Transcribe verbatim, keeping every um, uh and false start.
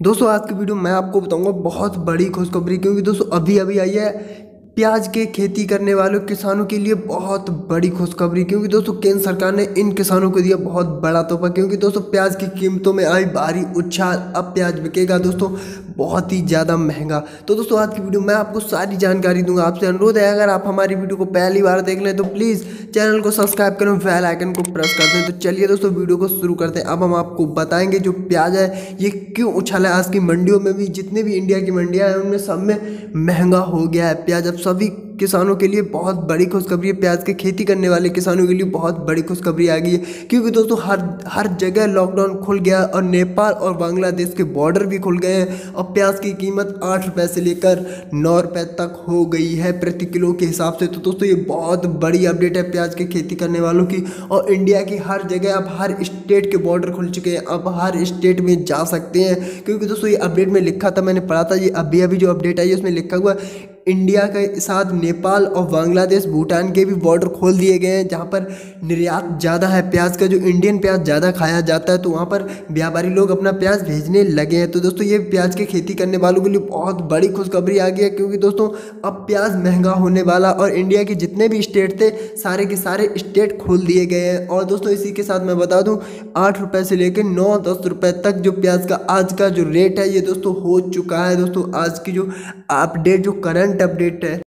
दोस्तों आज की वीडियो मैं आपको बताऊंगा बहुत बड़ी खुशखबरी, क्योंकि दोस्तों अभी अभी आई है प्याज के खेती करने वालों किसानों के लिए बहुत बड़ी खुशखबरी। क्योंकि दोस्तों केंद्र सरकार ने इन किसानों को दिया बहुत बड़ा तोहफा। क्योंकि दोस्तों प्याज की कीमतों में आई भारी उछाल, अब प्याज बिकेगा दोस्तों बहुत ही ज़्यादा महंगा। तो दोस्तों आज की वीडियो मैं आपको सारी जानकारी दूंगा। आपसे अनुरोध है, अगर आप हमारी वीडियो को पहली बार देख लें तो प्लीज़ चैनल को सब्सक्राइब करें, बेल आइकन को प्रेस कर दें। तो चलिए दोस्तों वीडियो को शुरू करते हैं। अब हम आपको बताएंगे जो प्याज है ये क्यों उछाला है। आज की मंडियों में भी, जितने भी इंडिया की मंडियां हैं उनमें सब में महंगा हो गया है प्याज। अब सभी किसानों के लिए बहुत बड़ी खुशखबरी है, प्याज की खेती करने वाले किसानों के लिए बहुत बड़ी खुशखबरी आ गई है। क्योंकि दोस्तों हर हर जगह लॉकडाउन खुल गया और नेपाल और बांग्लादेश के बॉर्डर भी खुल गए हैं और प्याज की कीमत आठ रुपए से लेकर नौ रुपए तक हो गई है प्रति किलो के हिसाब से। तो दोस्तों ये बहुत बड़ी अपडेट है प्याज की खेती करने वालों की। और इंडिया की हर जगह अब हर स्टेट के बॉर्डर खुल चुके हैं, अब हर स्टेट में जा सकते हैं। क्योंकि दोस्तों ये अपडेट में लिखा था, मैंने पढ़ा था, ये अभी अभी जो अपडेट आई है उसमें लिखा हुआ इंडिया के साथ नेपाल और बांग्लादेश भूटान के भी बॉर्डर खोल दिए गए हैं, जहां पर निर्यात ज़्यादा है प्याज का, जो इंडियन प्याज ज़्यादा खाया जाता है, तो वहां पर व्यापारी लोग अपना प्याज भेजने लगे हैं। तो दोस्तों ये प्याज की खेती करने वालों के लिए बहुत बड़ी खुशखबरी आ गई है। क्योंकि दोस्तों अब प्याज महंगा होने वाला और इंडिया के जितने भी स्टेट थे सारे के सारे स्टेट खोल दिए गए हैं। और दोस्तों इसी के साथ मैं बता दूँ आठ रुपये से लेकर नौ दस रुपये तक जो प्याज का आज का जो रेट है ये दोस्तों हो चुका है। दोस्तों आज की जो अपडेट, जो करंट अपडेट है